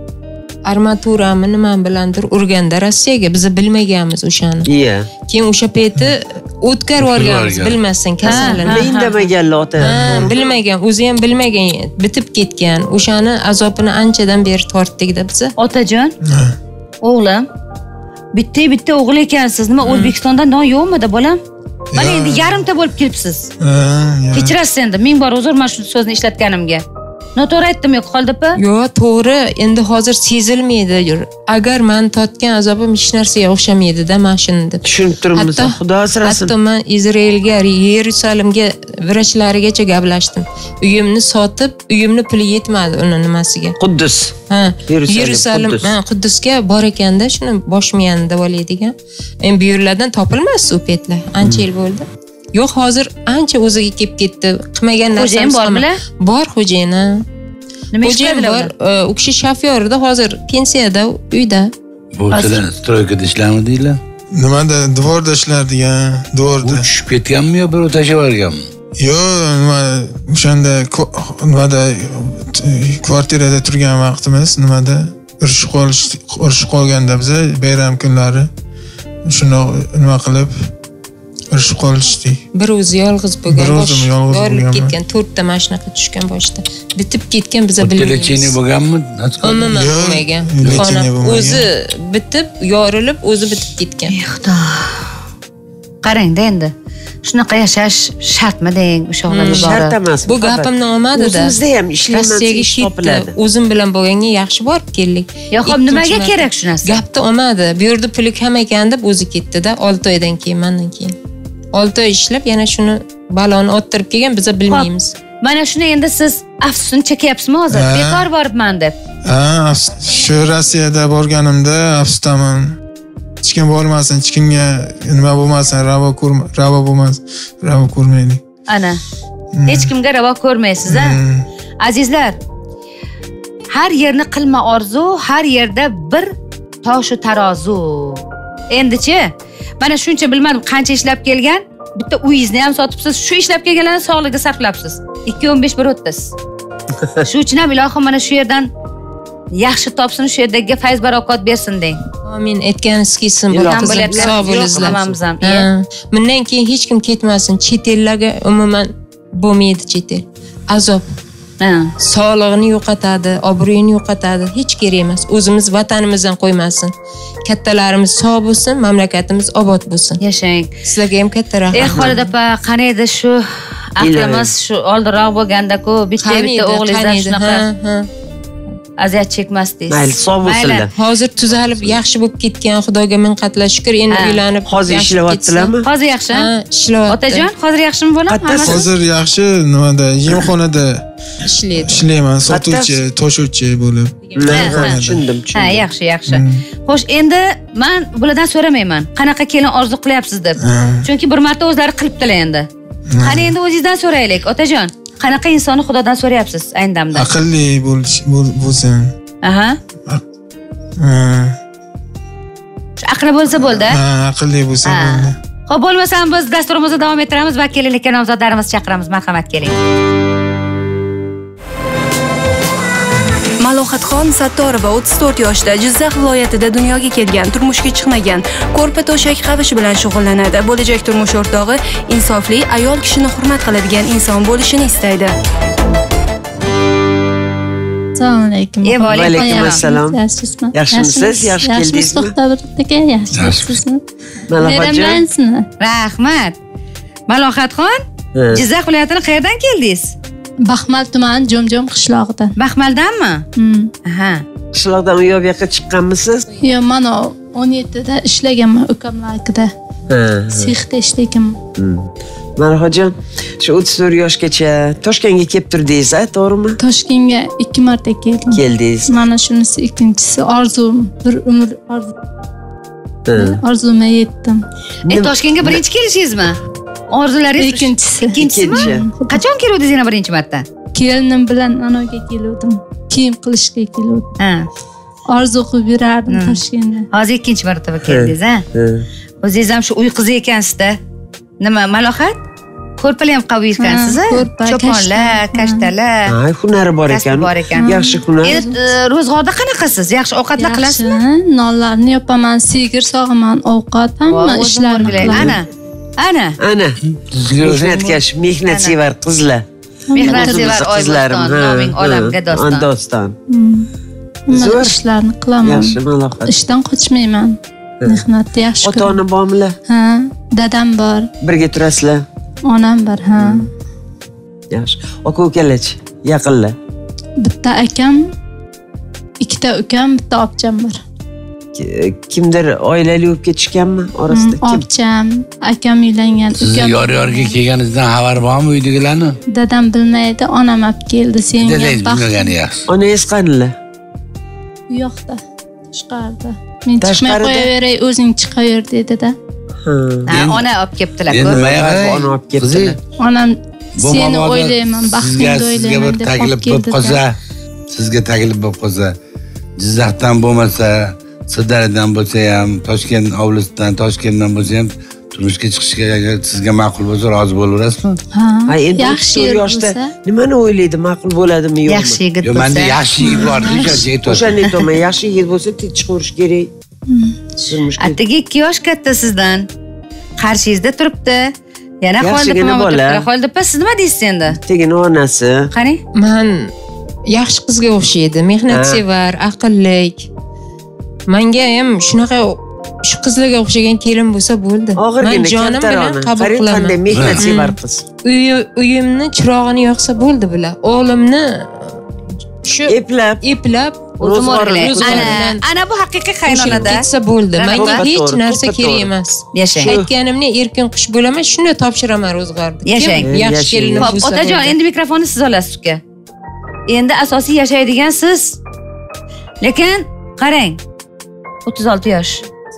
armaturami nima bilandir urganda Rossiyaga, biz bilmaganmiz o'shani. Iya. Keyin o'sha payti o'tkazib yuborganmiz, bilmasdan kasalini. Indamaganlar ota. Bilmagan, o'zi ham bilmagan, bitib ketgan. O'shani azobini anchadan beri tortdik-da biz. Otajon, o'g'lim, bitta o'g'il ekansiz. Nima O'zbekistonda non yo'qmi-da bolam? Mana endi yarimta bo'lib kelibsiz. Kechirasiz endi, ming bor uzr men shu so'zni ishlatganimga. Noto'g'ri aytdimmi yo'q Xoldipa? Yo'q, to'g'ri. Endi hozir sezilmaydi. Agar men totgan azobim hech narsaga o'xshamaydi-da mana shuni deb. Tushunib turibmiz. Xudo asrasin. Hatto men Izraelga, Yerusalimga vrachlarigacha gaplashdim. Uyimni sotib, uyimni puli yetmadi uni nimasiga. Quddus. Ha, Yerusalim, Quddusga bor ekanda, shuni bosh miyani davolaydigan. Endi bu yerlardan topilmas u petlar. Ancha yil bo'ldi. Yo'q, hozir ancha o'ziga kelib ketdi. Qilmagan narsamiz bormi? Bor xo'jayini. Nima ishlaydilar? U kishi shofyorda, hozir pensiyada, uyda. Bo'lsalar stroykada ishlamidinglar? Nimada, dvorda ishlardi-ya, dvorda. U tushib ketganmi yo birov tashlab yuborganmi? Yo'q, nima o'shanda nimada kvartirada turgan vaqtimiz, nimada urushib qolganda biz bayram kunlari shuni nima qilib urushib qolishdik. Bir o'zi yolg'iz bo'lgan, yorilib ketgan, 4 ta mashinaga tushgan boshda. Bitib ketgan, biz bilmaymiz. Lecheniya bo'lganmi? Umuman bo'lmagan. O'zi bitib, yorilib, o'zi bitib ketgan. Xudo. Qarang-da endi. Shunaqa yashash shartmi deng o'shalarga borib? Shart emas. Bu gapimni olmadi-da. O'zimizda ham ishlayman, ish topiladi. O'zim bilan bo'lganga yaxshi borib keldik. Yo'q, nimaga kerak shu narsa? Gapni olmadi. Bu yerda puli kam ekan deb o'zi ketdi-da, 6 oydan keyin, mendan keyin. 6 oy ishlab, yana shuni baloni o'ttirib kelgan, biz bilmaymiz. Mana shuni endi siz afsusini chekyapsizmi hozir? Bekor boribman deb. Ha, shu Rossiyada borganimda afsusdaman. Hech kim bo'lmasin, hech kimga nima bo'lmasin, ravo bo'lmas, ravo ko'rmaylik. Ana. Hech kimga ravo ko'rmaysiz, ha? Azizlar, har yerni qilma orzu, har yerda bir toshu tarozu. Endi-chi, mana shuncha bilmadim qancha ishlab kelgan, bitta uyingizni ham sotibsiz, shu ishlab kelganlarni sog'ligiga sarflabsiz. 2.15 bir o'tdingiz. Shu uchun ham ilohim mana shu yerdan yaxshi topsin, shu yerdagi fayz barokat bersin deng. Amin, aytganingiz kelsin, sog' bo'linglar. Hammamiz ham. Bundan keyin hech kim ketmasin, chet ellarga umuman bo'lmaydi chet el. Azob. Sog'lig'ini yo'qotadi, obro'yini yo'qotadi, hech kerak emas. O'zimiz vatanimizdan qo'ymasin. Kattalarimiz sog' bo'lsin, mamlakatimiz obod bo'lsin. Yashang. Sizlarga ham katta rahmat. Xolida opa, qani edi shu aqlimiz shu oldinroq bo'lganda-ku, bitta o'g'lingizdan shunaqa aziyat chekmasdingiz. Mayli, sog' bo'lsinlar. Hozir tuzalib, yaxshi bo'lib ketgan, Xudoga ming qatla shukr, endi uylanib, hozir ishlayaptilarmi? Hozir yaxshi. Ishlayapti. Otajon, hozir yaxshimi bo'lam? Hozir yaxshi, nimada, yemxonada ishlayman, sotuvchi, toshuvchi bo'lib. Tushundim. Ha, yaxshi. Xo'sh, endi men bulardan so'ramayman. Qanaqa kelin orzu qilyapsiz deb. Chunki bir marta o'zlari qilibdilar endi. Qani endi o'zingizdan so'raylik, otajon. Qanaqa insonni Xudodan so'rayapsiz ayni damda? Aqlli bo'lsin. Aha. Aqli bo'lsa bo'ldi. Ha, aqlli bo'lsa bo'ldi. Xo'p, bo'lmasa biz dasturimizni davom ettiramiz va kelinlikka nomzodlarimizni chaqiramiz. Marhamat, keling. Malohatxon Sattorova 34 yoshda Jizzax viloyatida dunyoga kelgan, turmushga chiqmagan, ko'rpa to'shak qavish bilan shug'ullanadi. Bo'lajak turmush o'rtog'i insofli, ayol kishini hurmat qiladigan inson bo'lishini istaydi. Assalomu alaykum. Va alaykum assalom. Yaxshimisiz? Yaxshi keldingizmi? Yaxshimisiz? Malohatjon. Rahmat. Malohatxon, Jizzax viloyatidan qayerdan keldingiz? Baxmal tumani Jomjom qishlog'idan. Baxmaldanmi? Aha. qishloqdan u yoqqa chiqqanmisiz? Yo'q, mana 17da ishlaganman ukamlarnikida. Sexda ishlaganman. Marhajon, shu 34 yoshgacha Toshkentga kelib turdingiz, to'g'rimi? Toshkentga 2 marta keldim. Keldingiz. Mana shunisi ikkinchisi, orzum, bir umr orzumga yetdim. Toshkentga birinchi kelishingizmi? Orzularingiz ikkinchisi. Qachon keldingiz yana birinchi marta? Kelinim bilan anoga keldim. Kiyim qilishga keldim. Orzu qilib yurardim Toshkentda. Hozir ikkinchi marotaba keldingiz, O'zingiz ham shu uy qizi ekansiz-da. Nima, Malohat? Ko'rpalar ham qabul ekansiz, cho'ponlar, kashtalar. Hunari bor ekan. Yaxshi hunar. Ro'zg'orda qanaqasiz? Yaxshi ovqatlar qilasizmi? Nonlarni yopaman, sigir sog'aman, ovqat hamma ishlarni qilaman. Ana. Mehnatkash, mehnatsevar qizlar. Mehnatsevar qizlarim, noming olamga doston. Zo'r ishlarni qilaman. Yaxshi, Malohat. Ishdan qochmayman. Mehnatni yaxshi ko'raman. Ota-ona bormilar? Dadam bor. Birga turasizlar? Onam bor, Yaxshi. Aka-ukalar yaqinlar. Bitta akam, ikkita ukam, bitta opcham bor. Kimdir oilali bo'lib ketishganmi orasida? Opcham, akam uylangan, ukam. Siz yor-yorga kelganingizdan xabar bormi uydagilarni? Dadam bilmaydi, onam olib keldi. Senga bilmagani yaxshi. Onangiz qanilar? U yoqda, tashqarida. Men chiqmay qo'yaveray, o'zing chiqaver dedi-da. Ona olib kelibdilar. Ona olib kelibdilar. Onam seni o'ylayman, baxtingni o'ylayman deb taklif bo'lib qolsa, sizga taklif bo'lib qolsa, Jizzaxdan bo'lmasa, Sirdaryodan bo'lsa ham, Toshkent hovlisidan, Toshkentdan bo'lsa ham turmushga chiqishga sizga ma'qul bo'lsa, rozi bo'laverasizmi? Endi yaxshi yoshda nimani o'ylaydi, ma'qul bo'ladimi yo'qmi? Yaxshi yigit bo'lsa. Menda yaxshi yigit bor, o'shani aytaman, yaxshi yigit bo'lsa chiqaverish kerak. Atigi 2 yosh katta sizdan. Qarshingizda turibdi. Yana Xoldipa, siz nima deysiz endi? Tegini onasi. Qani? Men yaxshi qizga o'xshaydi, mehnatsevar, aqllik. Menga ham shunaqa shu qizlarga o'xshagan kelin bo'lsa bo'ldi. Men jonim bilan qabul qilaman. Qanday mehnatsevar qiz. Uyimni chirog'ini yoqsa bo'ldi bular. O'g'limni shu eplab ana bu haqiqiy qaynonada ketsa bo'ldi. Menga hech narsa kerak emas. Yashang. Aytganimni erkin qish bo'laman, shuni topshiraman ro'zg'orda. Yashang. Yaxshi kelinim bo'lsa. Otajon, endi mikrofonni siz olasiz uka. Endi asosiy yashaydigan siz. Lekin qarang, 36 yosh.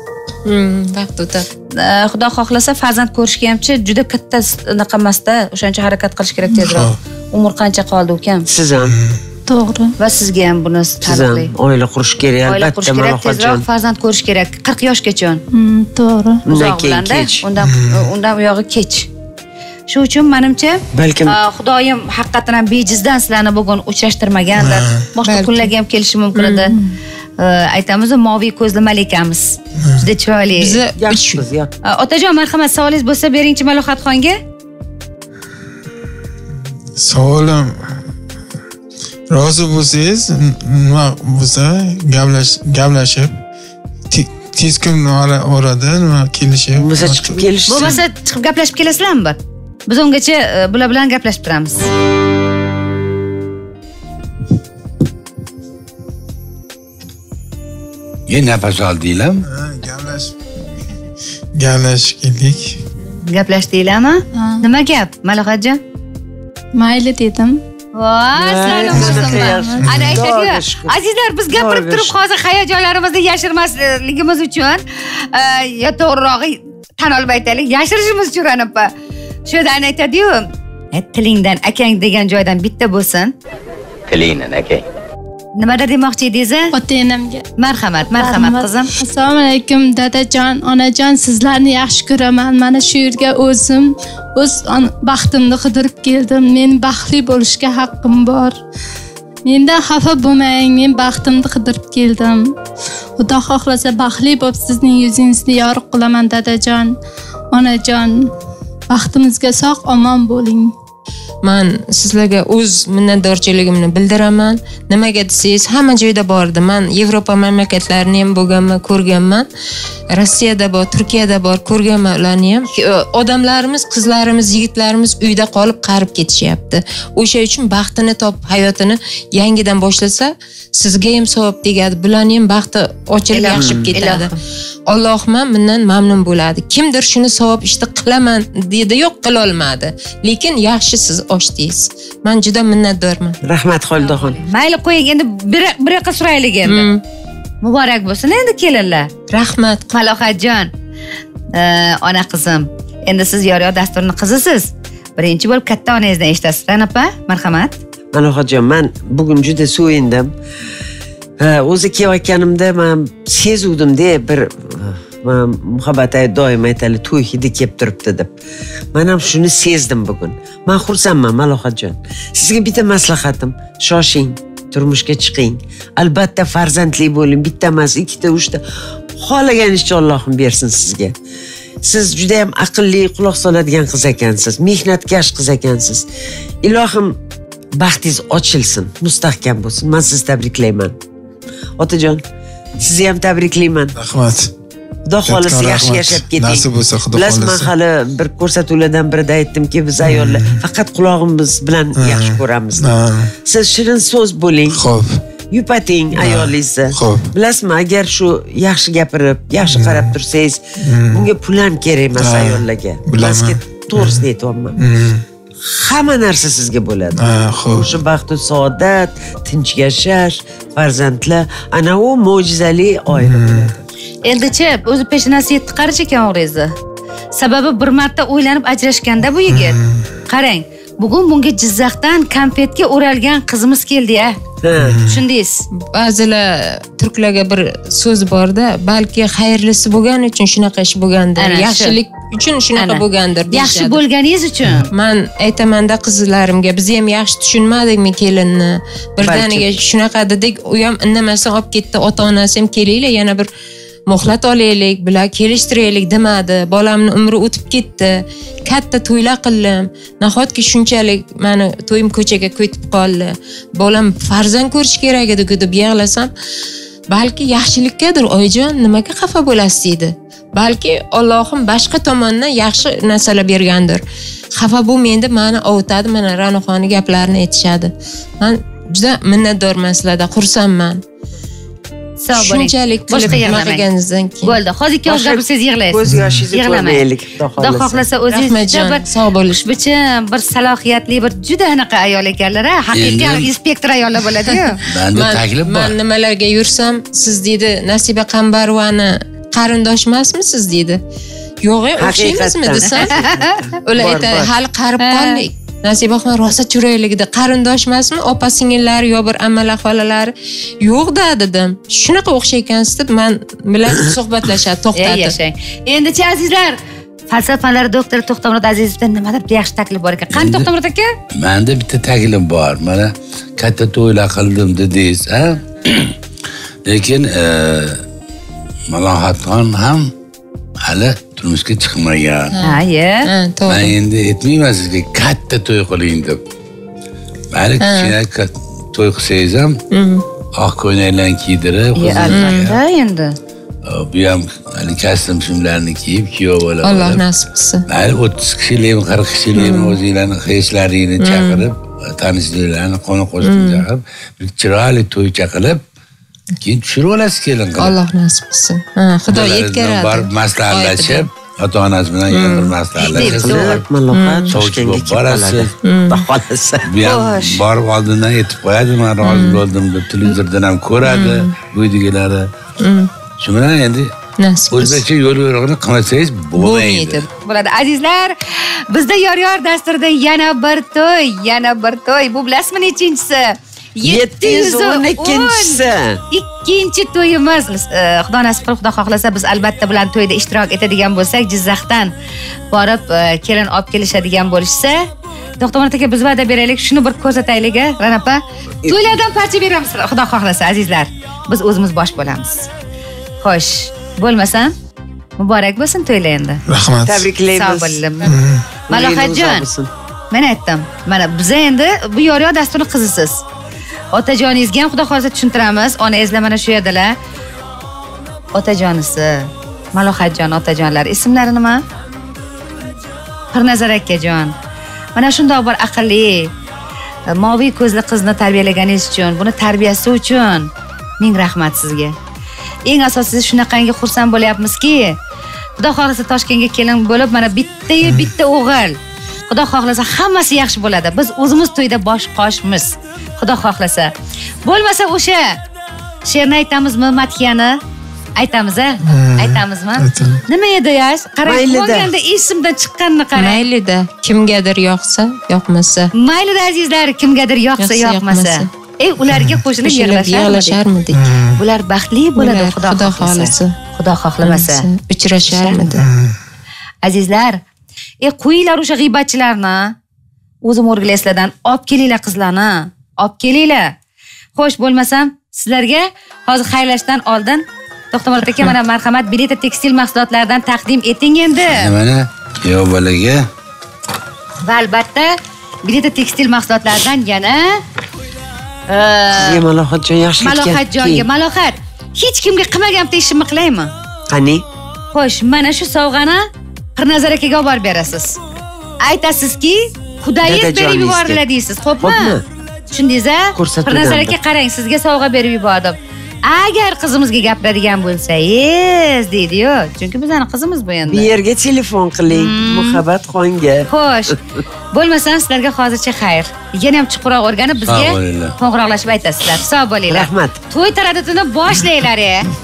Vaqt o'tadi. Xudo xohlasa farzand ko'rishga hamchi juda katta unaqa emasda, o'shancha harakat qilish kerak tezroq. Umr qancha qoldi ukam? Siz ham. To'g'ri. Va sizga ham buni taniqli. Oila qurish kerak, albatta, tezroq farzand ko'rish kerak. 40 yoshgacha. To'g'ri. Undan keyin kech. Undan u yog'i kech. Shu uchun menimcha, balkim Xudoyim haqiqatan ham bejizdan sizlarni bugun uchrashtirmagandir. Boshqa kunlarga ham kelishi mumkin edi. Aytamiz, moviy ko'zli malikamiz. Juda chiroyli. Biz yaxshimiz. Otajon, marhamat, savolingiz bo'lsa beringchi Malohatxonga. Savolim, rozi bo'lsangiz, nima bo'lsa gaplashib, tez kun orada nima kelishib, bo'lsa chiqib kelishsin. Bo'lmasa chiqib gaplashib kelasizlarmi bir? Biz ungacha bular bilan gaplashib turamiz. Nafas oldinglarmi? Gaplashib keldik. Gaplashdinglarmi? Nima gap, Malohatjon? Mayli dedim. Ana aytadi, azizlar, biz gapirib turib hozir hayajonlarimizni yashirmasligimiz uchun yo to'g'rirog'i tan olib aytaylik, yashirishimiz uchun anapa. Shundan aytadi-yu, tilingdan akang degan joydan bitta bo'lsin. Tilingdan akang. Nimada demoqchi edingiz? Ota-onamga. Marhamat qizim. Assalomu alaykum dadajon, onajon, sizlarni yaxshi ko'raman. Mana shu yerga o'z baxtimni qidirib keldim. Men baxtli bo'lishga haqqim bor. Mendan xafa bo'lmang, men baxtimni qidirib keldim. Xudo xohlasa baxtli bo'lib sizning yuzingizni yorug' qilaman dadajon, onajon. Baxtimizga sog' omon bo'ling. man sizlarga o'z minnatdorchiligimni bildiraman. Nimaga desangiz, hamma joyda bordi. Man Yevropa mamlakatlarini ham bo'lganman, ko'rganman. Rossiyada bor, Turkiyada bor, ko'rganman ularni ham. Odamlarimiz, qizlarimiz, yigitlarimiz uyda qolib qarib ketishyapti. O'sha uchun baxtini topib, hayotini yangidan boshlasa, sizga ham savob tegadi, bularni ham baxti ochilib yaxshib ketadi. Allohim mendan mamnun bo'ladi. Kimdir shuni savob ishni qilaman dedi, yo'q qila olmadi. Lekin yaxshi siz ochdingiz. Men juda minnatdorman. Rahmat Xolidaxon. Mayli qo'ying, endi bir yoqqa suraylik endi. Muborak bo'lsin endi kelinlar. Rahmat Malohatjon. Ona qizim, endi siz yor-yor dasturning qizisiz. Birinchi bo'lib katta onangizdan eshitasiz. Ranapa, marhamat. Malohatjon, men bugun juda suyundim. O'zi kelayotganimda men sezuvdim-da, bir muhabbat doim aytali to'y hidi kelib turibdi deb. Men ham shuni sezdim bugun. Men xursandman Malohatjon. Sizga bitta maslahatim, shoshing, turmushga chiqing. Albatta farzandli bo'ling, bitta emas, ikkita, uchta. Xohlaganingizcha Allohim bersin sizga. Siz juda ham aqlli, quloq soladigan qiz ekansiz, mehnatkash qiz ekansiz. Ilohim baxtingiz ochilsin, mustahkam bo'lsin. Men sizni tabriklayman. Otajon, sizni ham tabriklayman. Rahmat. Xudo xolisi yaxshi yashab keting. Nasib bo'lsa Xudo xolisi. Bilasiz, men hali bir ko'rsatuvlardan birida aytdimki, biz ayollar faqat qulog'imiz bilan yaxshi ko'ramiz. Siz shirin so'z bo'ling. Xo'p. Yupating ayolingizni. Bilasizmi, agar shu yaxshi gapirib, yaxshi qarab tursangiz, bunga pul ham kerak emas ayollarga. Bizga to'g'risini aytyapman. Hamma narsa sizga bo'ladi. O'sha baxt va saodat, tinch yashash, farzandlar, ana u mo'jizali oila bo'ladi. Endichi o'zi peshanasi yetti qarich ekan o'g'lingizni. Sababi bir marta o'ylanib ajrashganda bu yigit. Qarang, bugun bunga Jizzaxdan konfetga o'ralgan qizimiz keldi-ya. Tushundingiz? Ba'zilar turklarga bir so'z bor-da, balki xayrlisi bo'lgani uchun shunaqa ish bo'lgandir. Yaxshilik uchun shunaqa bo'lgandir deyishadi. Yaxshi bo'lganingiz uchun. Men aytamanda qizlarimga, biz ham yaxshi tushunmadikmi kelinni. Birdaniga shunaqa dedik, u ham indamasdan olib ketdi, ota-onasi ham kelinglar, yana bir muhlat olaylik, bular kelishtiraylik demadi. Bolamning umri o'tib ketdi. Katta to'ylar qildim. Nahotki shunchalik meni to'yim ko'chaga ketib qoldi. Bolam farzand ko'rish kerak edi deb yig'lasam, balki yaxshilikkadir oyijon, nimaga xafa bo'lasiz dedi. Balki Allohim boshqa tomondan yaxshi narsalar bergandir. Xafa bo'lmang deb meni ovutadi, mana Ra'noxonni gaplarini aytishadi. Men juda minnatdorman sizlardan, xursandman. Sog' bo'ling. Shunchalik boshqa yig'laganingizdan keyin. Bo'ldi. Hozir ikki yoshlar siz yig'laysiz. Ko'z yoshingizni ko'rmaylik. Xudo xohlasa o'zingiz bir sog' bo'lish bichim, bir salohiyatli, bir juda anaqa ayol ekanlar-a, haqiqiy inspektor ayollar bo'ladi-ku. Menda taklif bor. Men nimalarga yursam, siz dedi, Nasiba Qambarovani qarindosh emasmisiz dedi. Yo'q, o'xshaymizmi desam, ular aytadi, hali qarib qoldik. Nasibaxon rosa chiroyligida qarindosh emasmi, opa singillari yo bir ammalar xolalari? Yo'q-da dedim. Shunaqa o'xshaykansiz deb men bilan suhbatlashadi, to'xtatdi. Yashang. Endi-chi azizlar, falsafa fanlari doktori To'xtamurod Azizovdan nimadir yaxshi taklif bor ekan. Qani To'xtamurod aka? Menda bitta taklif bor. Mana katta to'ylar qildim dedingiz, ha? Lekin Malohatxon ham hali turmushga chiqmagan. To'g'ri. Men endi aytmayman sizga katta to'y qiling deb. Mayli kichkina to'y qilsangiz ham oq ko'ylaklarni kiydirib, albatta endi. Bu ham kostyum shimlarni kiyib, kuyov bo'ladi. Alloh nasib qilsin. Mayli 30 kishilikmi, 40 kishilikmi o'zinglarni hechlaringni chaqirib, tanishlarni qo'ni-qo'shni chaqirib, bir chiroyli to'ycha qilib, keyin tushirib olasiz kelin qilib. Alloh nasib qilsin. Xudo yetkazadi. Borib maslahatlashib, ota-onasi bilan yana bir maslahatlashib, Toshkentga borasiz. Xohlasa. Bu ham borib oldindan aytib qo'yadi, men rozi bo'ldim deb televizordan ham ko'radi, uydigilari. Shu bilan endi o'zbekcha yo'l-yo'riqni qilmasangiz bo'lmaydi. Bo'ladi. Azizlar, bizda yor-yor dasturida yana bir to'y. Bu bilasizmi nechinchisi? 712-si. Ikkinchi to'yimiz. Xudo nasib qilib, Xudo xohlasa biz albatta bilan to'yda ishtirok etadigan bo'lsak, Jizzaxdan borib kelin olib kelishadigan bo'lishsa, To'xtamurod aka biz va'da beraylik, shuni bir ko'rsataylik, Ranapa. To'ylardan parcha beramiz, Xudo xohlasa azizlar. Biz o'zimiz bosh bo'lamiz. Xo'sh, bo'lmasam muborak bo'lsin to'ylar endi. Rahmat. Tabriklaymiz. Sog' bo'ling. Malohatjon. Men aytdim. Mana biz endi bu yor-yor dasturning qizisiz. Otajoningizga ham xudo xolsa tushuntiramiz. Onangizlar mana shu yerdalar. Otajonisi, Malohatjon otajonlar ismlari nima? Pirnazar akajon. Mana shunday bir aqlli, moviy ko'zli qizni tarbiyalaganingiz uchun, buni tarbiyasi uchun ming rahmat sizga. Eng asosiysi shunaqangi xursand bo'lyapmizki, Xudo xohlasa Toshkentga kelin bo'lib, mana bitta o'g'il. Xudo xohlasa hammasi yaxshi bo'ladi. Biz o'zimiz to'yda bosh qoshmiz. Xudo xohlasa. Bo'lmasa o'sha she'rni aytamizmi, madhiyani? Aytamiz-a? Aytamizmi? Nima edi yash? Qarang, bo'lganda esimdan chiqqanini qarang. Mayli-da, kimgadir yoqsa, yoqmasa. Mayli-da azizlar, kimgadir yoqsa, yoqmasa. Ularga qo'shilib yig'lasharmidik. Bular baxtli bo'ladi, Xudo xohlasa. Xudo xohlamasa uchrasharmidi. Azizlar, qo'yinglar o'sha g'iybatchilarni. O'zim o'rgilaysizlardan olib kelinglar qizlarni. Olib kelinglar. Xo'sh, bo'lmasam sizlarga hozir xayrlashdan oldin To'xtamurod aka, mana marhamat Belita tekstil mahsulotlaridan taqdim eting endi. Mana yo bolaga. Va albatta Belita tekstil mahsulotlaridan yana Malohatjon yaxshi ketgan. Malohatjonga, Malohat. Hech kimga qilmagan ishimni qilaymi? Qani? Xo'sh, mana shu sovg'ani Pirnazar akaga olib borib berasiz. Aytasizki, Xudoyingiz berib yuboriladi deysiz, xo'pmi? Tushundingiz-a? Pirnazar aka, qarang, sizga sovg'a berib yubordim. Agar qizimizga gapiradigan bo'lsangiz, deydi-yu. Chunki bizning qizimiz bu endi. Bu yerga telefon qiling, Muhabbat xonga. Xo'sh. Bo'lmasam sizlarga hozircha xayr. Yana ham chuqurroq o'rganib bizga qo'ng'iroqlashib aytasizlar. Sog' bo'linglar. Rahmat. To'y taraddudini boshlanglar.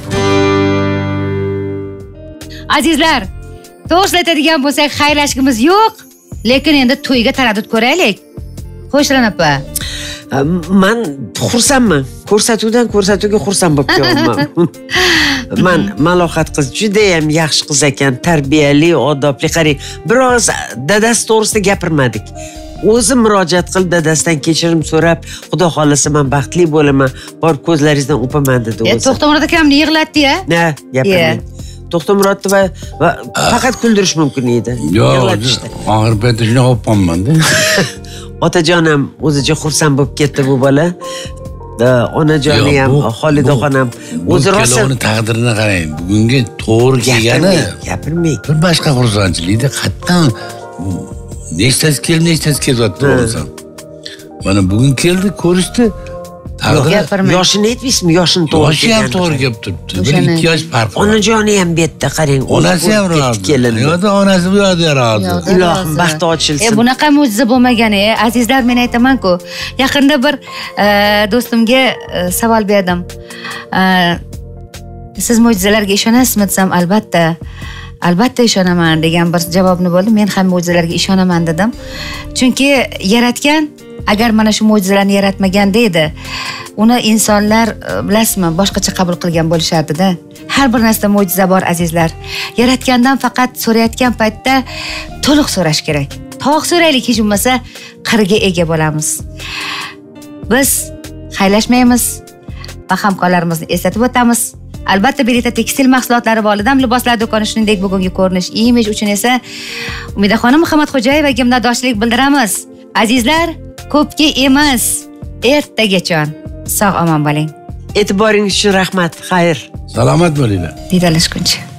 Azizlar, to'g'risini aytadigan bo'lsak, xayrlashimiz yo'q, lekin endi to'yga taraddud ko'raylik. Xo'shlan opa. Men xursandman. Ko'rsatuvga xursand bo'lib kelyapman. Men Malohat qiz juda ham yaxshi qiz ekan, tarbiyali, odobli. Qarang, biroz dadasi to'g'risida gapirmadik. O'zim murojaat qilib dadasidan kechirim so'rab, Xudo xohlasa men baxtli bo'laman, borib ko'zlaringizdan o'paman dedi o'zi. To'xtamurod akamni yig'latdi-ya? Ha, gapirmang. To'xtamurodni va faqat kuldirish mumkin edi. Yo'q, og'ir paytda shuni o'polmanda. Otajon ham o'zicha xursand bo'lib ketdi bu bola. Onajoni ham, Xolidaxon ham o'zi rosa uni taqdirini qarang. Bugungi to'g'ri kelgani gapirmang. Bir boshqa xursandchilikda qattan nechtasi kelyapti o'zim. Mana bugun keldi, ko'rishdi. Yoshini aytmaysizmi? Yoshini to'g'ri Yoshi ham to'g'ri kelib turibdi. 1-2 yosh farq bor. Onajoni ham bu yerda qarang. Onasi ham rozi. Yo'da onasi bu yerda rozi. Ilohim baxti ochilsin. Bunaqa mo'jiza bo'lmagan, azizlar, men aytaman-ku. Yaqinda bir do'stimga savol berdim. Siz mo'jizalarga ishonasizmi desam, albatta ishonaman degan bir javobni bo'ldi. Men ham mo'jizalarga ishonaman dedim. Chunki yaratgan agar mana shu mo'jizalarni yaratmaganda edi, uni insonlar bilasizmi, boshqacha qabul qilgan bo'lishardi-da. Har bir narsa mo'jiza bor azizlar. Yaratgandan faqat so'rayotgan paytda to'liq so'rash kerak. To'liq so'raylik, hech bo'lmasa qirga ega bo'lamiz. Biz xayrlashmaymiz va hamkorlarimizni eslatib o'tamiz. Albatta Belita tekstil mahsulotlari va Oladam liboslar do'koni, shuningdek bugungi ko'rinish, imij uchun esa Umidaxonim Muhammadxo'jayevaga minnatdorchilik bildiramiz. Azizlar, ko'pga emas, ertagacha sog' omon bo'ling. E'tiboringiz uchun rahmat. Xayr. Salomat bo'linglar. Vidolashguncha.